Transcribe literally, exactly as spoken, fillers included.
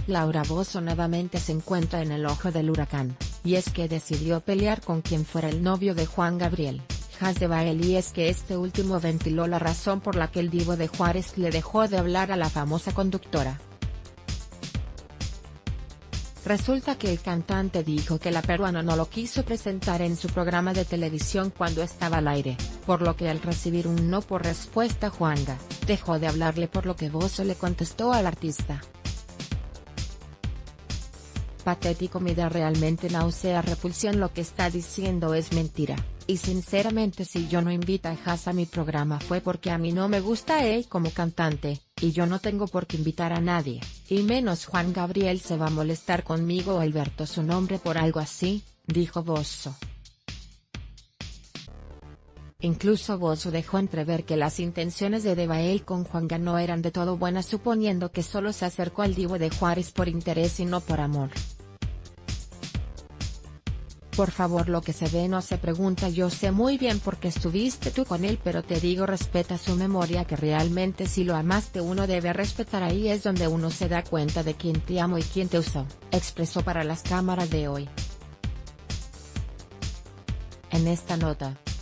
Laura Bozzo nuevamente se encuentra en el ojo del huracán, y es que decidió pelear con quien fuera el novio de Juan Gabriel, Jas de Bael, y es que este último ventiló la razón por la que el Divo de Juárez le dejó de hablar a la famosa conductora. Resulta que el cantante dijo que la peruana no lo quiso presentar en su programa de televisión cuando estaba al aire, por lo que al recibir un no por respuesta Juanga, dejó de hablarle, por lo que Bozzo le contestó al artista: patético, me da realmente náusea, repulsión, lo que está diciendo es mentira, y sinceramente si yo no invito a Jas a mi programa fue porque a mí no me gusta él como cantante, y yo no tengo por qué invitar a nadie, y menos Juan Gabriel se va a molestar conmigo o Alberto su nombre por algo así, dijo Bozzo. Incluso Bozzo dejó entrever que las intenciones de De Bael con Juanga no eran de todo buenas, suponiendo que solo se acercó al Divo de Juárez por interés y no por amor. Por favor, lo que se ve no se pregunta, yo sé muy bien por qué estuviste tú con él, pero te digo, respeta su memoria, que realmente si lo amaste uno debe respetar, ahí es donde uno se da cuenta de quién te amó y quién te usó, expresó para las cámaras de Hoy. En esta nota,